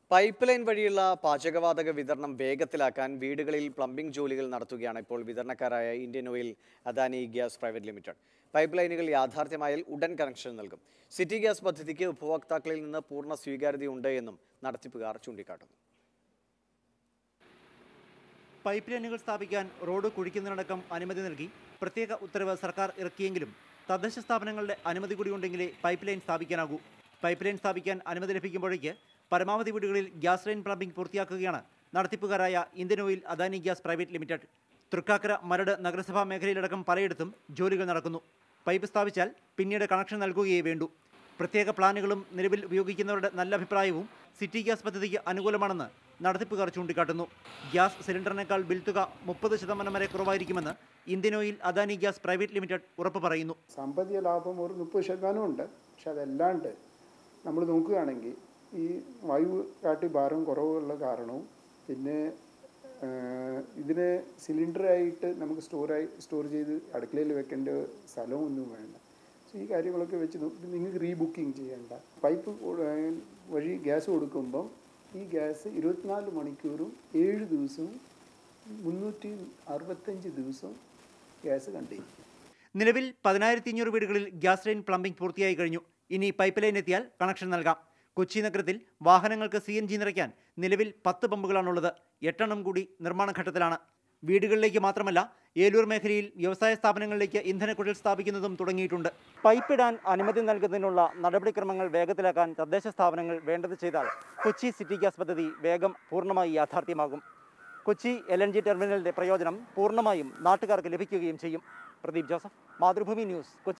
Pipe line വഴിയുള്ള പാചകവാതക വിതരണം വേഗത്തിലാക്കാൻ വീടുകളിൽ പ്ലംബിംഗ് ജോലികൾ നടത്തുകയാണ് ഇപ്പോൾ വിതരണക്കാരായ Indian oil Adani gas private limited. Pipe ലൈനുകൾ യാഥാർത്ഥ്യമായാൽ ഉടൻ കണക്ഷൻ നൽകും. സിറ്റി ഗ്യാസ് പദ്ധതിക്ക് ഉപഭോക്താക്കളിൽ നിന്ന് പൂർണ്ണ സ്വീകാര്യതയുണ്ട് എന്നും നടത്തിപ്പുകാർ ചൂണ്ടിക്കാട്ടുന്നു. പൈപ്പ് ലൈനുകൾ സ്ഥാപിക്കാൻ റോഡ് കുഴിക്കുന്നതിനടക്കം അനുമതി നൽകി പ്രത്യേക ഉത്തരവ് സർക്കാർ ഇറക്കിയെങ്കിലും തദ്ദേശ സ്ഥാപനങ്ങളുടെ അനുമതി കൂടി ഉണ്ടെങ്കിലേ പൈപ്പ് ലൈൻ സ്ഥാപിക്കാനാകൂ. പൈപ്പ് ലൈൻ സ്ഥാപിക്കാൻ അനുമതി ലഭിക്കുമ്പോഴേക്ക് പരമാവധി വീടുകളിൽ ഗ്യാസ് ലൈൻ പ്ലംബിംഗ് പൂർത്തിയാക്കുകയാണ് നടത്തിപ്പുകാരായ Indian oil Adani gas private limited. Thrikkakara, Maradu നഗരസഭാ മേഖലയിലടക്കം പലയിടത്തും ജോലികൾ നടക്കുന്നു. പൈപ്പ് സ്ഥാപിച്ചാൽ പിന്നീട് കണക്ഷൻ നൽകുകയേ വേണ്ടൂ. പ്രത്യേക പ്ലാനുകളും നിലവിൽ ഉപയോഗിക്കുന്നവരുടെ നല്ല അഭിപ്രായവും സിറ്റി ഗ്യാസ് പദ്ധതിക്ക് അനുകൂലമാണെന്ന് നടത്തിപ്പുകാർ ചൂണ്ടിക്കാട്ടുന്നു. ഗ്യാസ് സിലിണ്ടറിനേക്കാൾ ബിൽ തുക 30% വരെ കുറവായിരിക്കുമെന്ന് Indian oil Adani gas private limited ഉറപ്പ് പറയുന്നു. സാമ്പത്തിക ലാഭം ഒരു 30% ഉണ്ട്. പക്ഷെ അതല്ലാണ്ട് നമ്മൾ നോക്കുകയാണെങ്കിൽ ഈ വായു കാട്ടി ഭാരം കുറവുള്ള കാരണവും പിന്നെ ഇതിനെ സിലിണ്ടറായിട്ട് നമുക്ക് സ്റ്റോർ ചെയ്ത് അടുക്കളയിൽ വെക്കേണ്ട സ്ഥലമൊന്നും വേണ്ട. സോ ഈ കാര്യങ്ങളൊക്കെ വെച്ച് നിങ്ങൾക്ക് റീബുക്കിംഗ് ചെയ്യേണ്ട. പൈപ്പ് വഴി ഗ്യാസ് കൊടുക്കുമ്പം ഈ ഗ്യാസ് 24 മണിക്കൂറും 7 ദിവസവും 365 ദിവസവും ഗ്യാസ് കണ്ടിരിക്കും. നിലവിൽ 10,500 വീടുകളിൽ ഗ്യാസ് ലൈൻ പ്ലംബിംഗ് പൂർത്തിയായി കഴിഞ്ഞു. ഇനി പൈപ്പ് ലൈൻ എത്തിയാൽ കണക്ഷൻ നൽകാം. കൊച്ചി നഗരത്തിൽ വാഹനങ്ങൾക്ക് CNG നിറയ്ക്കാൻ നിലവിൽ 10 പമ്പുകളാണുള്ളത്. 8 കൂടി നിർമ്മാണ ഘട്ടത്തിലാണ്. വീടുകളിലേക്ക് മാത്രമല്ല, ഏലൂർ മേഖലയിൽ വ്യവസായ സ്ഥാപനങ്ങളിലേക്ക് ഇന്ധനക്കുഴൽ സ്ഥാപിക്കുന്നതും തുടങ്ങിയിട്ടുണ്ട്. പൈപ്പ് ഇടാൻ അനുമതി നൽകുന്നതിനുള്ള നടപടിക്രമങ്ങൾ വേഗത്തിലാക്കാൻ തദ്ദേശ സ്ഥാപനങ്ങൾ വേണ്ടത് ചെയ്താൽ കൊച്ചി സിറ്റി ഗ്യാസ് പദ്ധതി വേഗം പൂർണ്ണമായി യാഥാർത്ഥ്യമാകും. കൊച്ചി LNG ടെർമിനലിന്റെ പ്രയോജനം പൂർണ്ണമായും നാട്ടുകാർക്ക് ലഭിക്കുകയും ചെയ്യും. Pradeep Joseph, Mathrubhumi news, Kochi.